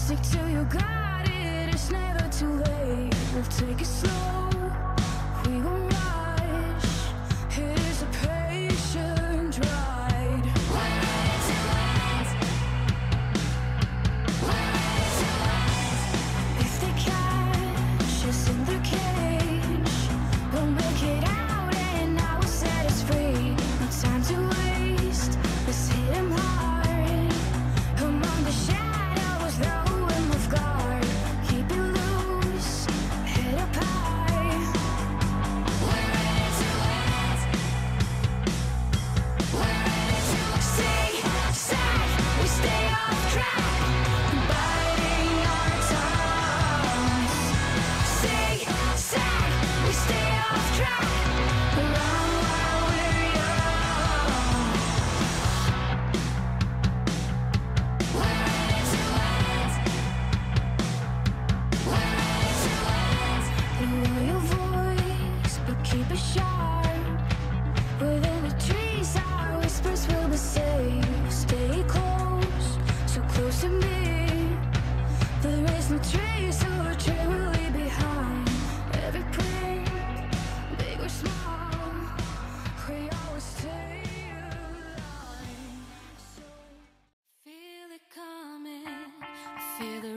Stick till you got it, it's never too late. We'll take it slow, we gon' rush. It is a patient ride. We're ready to end. We're ready to end. If they catch us in their cage, we'll make it out and now we'll set us free. No time to waste, let's hit 'em hard. Among the shadows, throw 'em off guard. Keep it loose, head up high. We're ready to end. We're ready to sing, sad, we stay off track, biting our tongues. Sing, sad, we stay off track, run while we're young. We're ready to end. We're ready to end. Lower your voice, but keep it sharp. Within the trees, our whispers will be safe. Stay close, so close to me. There is no trace or trail we'll leave behind. Every print, big or small, we always stay alive. So feel it coming, feel the